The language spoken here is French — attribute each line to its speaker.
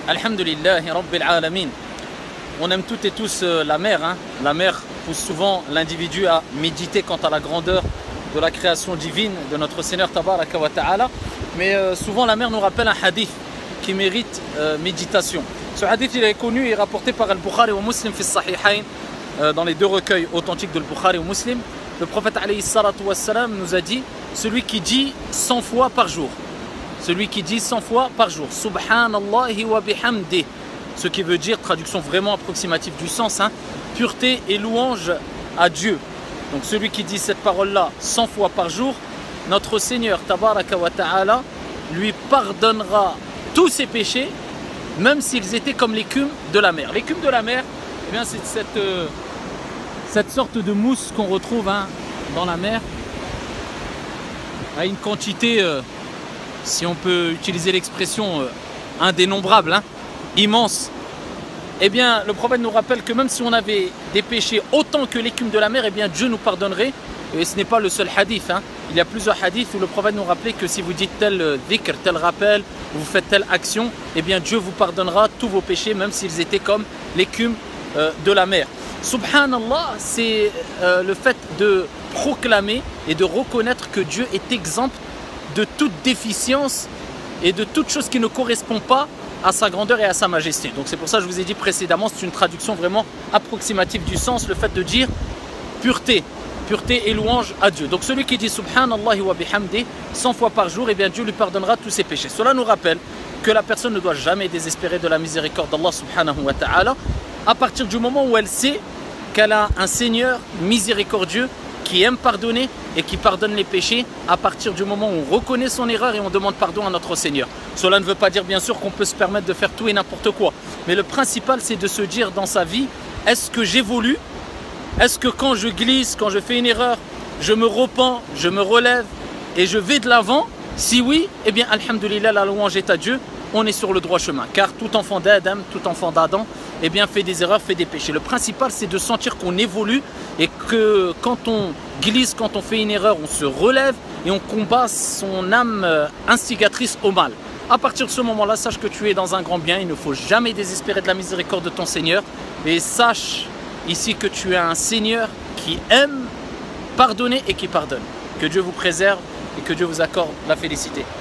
Speaker 1: Alhamdulillahi Rabbil Alamin. On aime toutes et tous la mer. La mer pousse souvent l'individu à méditer quant à la grandeur de la création divine de notre Seigneur Tabaraka wa Ta'ala. Mais souvent la mer nous rappelle un hadith qui mérite méditation. Ce hadith il est connu et rapporté par Al-Bukhari ou Muslim fi Sahihain, dans les deux recueils authentiques de Al-Bukhari ou Muslim. Le prophète alayhi salatu wassalam nous a dit: celui qui dit 100 fois par jour, celui qui dit 100 fois par jour, Subhanallahi wa bihamdih, ce qui veut dire, traduction vraiment approximative du sens, pureté et louange à Dieu. Donc celui qui dit cette parole-là 100 fois par jour, notre Seigneur Tabaraka wa Ta'ala lui pardonnera tous ses péchés, même s'ils étaient comme l'écume de la mer. L'écume de la mer, eh bien, c'est cette sorte de mousse qu'on retrouve dans la mer, à une quantité, si on peut utiliser l'expression, indénombrable, immense. Eh bien, le prophète nous rappelle que même si on avait des péchés autant que l'écume de la mer, eh bien Dieu nous pardonnerait. Et ce n'est pas le seul hadith. Il y a plusieurs hadiths où le prophète nous rappelait que si vous dites tel dhikr, tel rappel, vous faites telle action, eh bien Dieu vous pardonnera tous vos péchés, même s'ils étaient comme l'écume de la mer. Subhanallah, c'est le fait de proclamer et de reconnaître que Dieu est exempt de toute déficience et de toute chose qui ne correspond pas à sa grandeur et à sa majesté. Donc c'est pour ça que je vous ai dit précédemment, c'est une traduction vraiment approximative du sens, le fait de dire pureté et louange à Dieu. Donc celui qui dit Subhanallahi wa bihamdih 100 fois par jour, eh bien Dieu lui pardonnera tous ses péchés. Cela nous rappelle que la personne ne doit jamais désespérer de la miséricorde d'Allah subhanahu wa ta'ala à partir du moment où elle sait qu'elle a un Seigneur miséricordieux qui aime pardonner et qui pardonne les péchés, à partir du moment où on reconnaît son erreur et on demande pardon à notre Seigneur. Cela ne veut pas dire bien sûr qu'on peut se permettre de faire tout et n'importe quoi, mais le principal c'est de se dire dans sa vie: est-ce que j'évolue? Est-ce que quand je glisse, quand je fais une erreur, je me repens, je me relève et je vais de l'avant? Si oui, eh bien alhamdulillah, la louange est à Dieu, on est sur le droit chemin. Car tout enfant d'Adam, tout enfant d'Adam, eh bien fait des erreurs, fait des péchés. Le principal c'est de sentir qu'on évolue et que quand on glisse, quand on fait une erreur, on se relève et on combat son âme instigatrice au mal. À partir de ce moment-là, sache que tu es dans un grand bien. Il ne faut jamais désespérer de la miséricorde de ton Seigneur. Et sache ici que tu as un Seigneur qui aime pardonner et qui pardonne. Que Dieu vous préserve et que Dieu vous accorde la félicité.